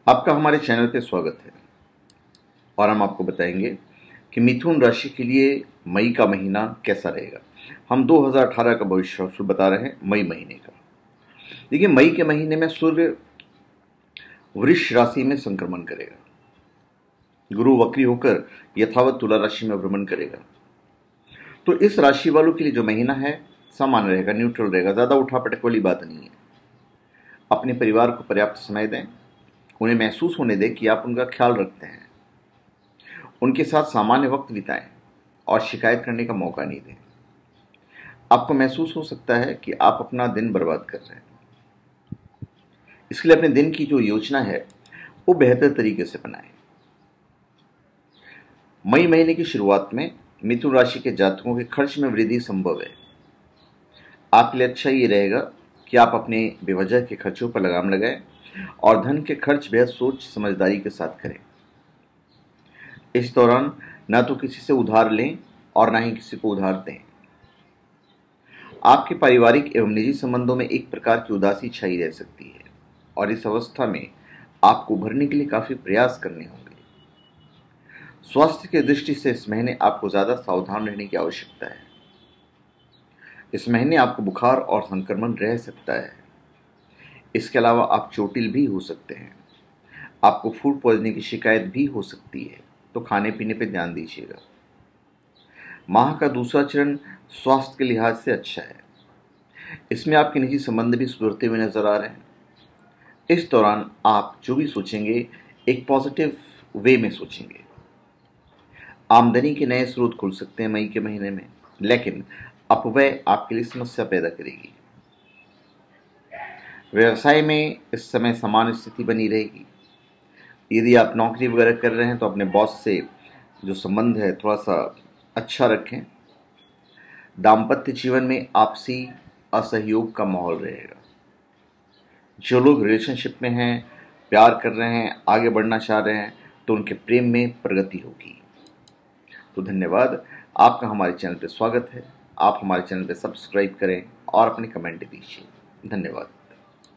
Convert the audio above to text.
आपका हमारे चैनल पे स्वागत है और हम आपको बताएंगे कि मिथुन राशि के लिए मई का महीना कैसा रहेगा। हम 2018 का भविष्य बता रहे हैं मई महीने का। देखिए, मई के महीने में सूर्य वृष राशि में संक्रमण करेगा, गुरु वक्री होकर यथावत तुला राशि में भ्रमण करेगा। तो इस राशि वालों के लिए जो महीना है सामान्य रहेगा, न्यूट्रल रहेगा, ज़्यादा उठापटक वाली बात नहीं है। अपने परिवार को पर्याप्त समय दें, उन्हें महसूस होने दें कि आप उनका ख्याल रखते हैं। उनके साथ सामान्य वक्त बिताएं और शिकायत करने का मौका नहीं दें। आपको महसूस हो सकता है कि आप अपना दिन बर्बाद कर रहे हैं, इसलिए अपने दिन की जो योजना है वो बेहतर तरीके से बनाएं। मई महीने की शुरुआत में मिथुन राशि के जातकों के खर्च में वृद्धि संभव है। आपके लिए अच्छा ये रहेगा कि आप अपने बेवजह के खर्चों पर लगाम लगाएं और धन के खर्च बेहद सोच समझदारी के साथ करें। इस दौरान ना तो किसी से उधार लें और ना ही किसी को उधार दें। आपके पारिवारिक एवं निजी संबंधों में एक प्रकार की उदासी छाई रह सकती है और इस अवस्था में आपको उभरने के लिए काफी प्रयास करने होंगे। स्वास्थ्य की दृष्टि से इस महीने आपको ज्यादा सावधान रहने की आवश्यकता है। इस महीने आपको बुखार और संक्रमण रह सकता है। इसके अलावा आप चोटिल भी हो सकते हैं। आपको फूड पॉइजनिंग की शिकायत भी हो सकती है, तो खाने पीने पर ध्यान दीजिएगा। माह का दूसरा चरण स्वास्थ्य के लिहाज से अच्छा है। इसमें आपके निजी संबंध भी सुधरते हुए नजर आ रहे हैं। इस दौरान आप जो भी सोचेंगे एक पॉजिटिव वे में सोचेंगे। आमदनी के नए स्रोत खुल सकते हैं मई के महीने में, लेकिन अपव्यय आपके लिए समस्या पैदा करेगी। व्यवसाय में इस समय समान स्थिति बनी रहेगी। यदि आप नौकरी वगैरह कर रहे हैं तो अपने बॉस से जो संबंध है थोड़ा सा अच्छा रखें। दाम्पत्य जीवन में आपसी असहयोग का माहौल रहेगा। जो लोग रिलेशनशिप में हैं, प्यार कर रहे हैं, आगे बढ़ना चाह रहे हैं, तो उनके प्रेम में प्रगति होगी। तो धन्यवाद, आपका हमारे चैनल पर स्वागत है। आप हमारे चैनल पर सब्सक्राइब करें और अपने कमेंट दीजिए। धन्यवाद।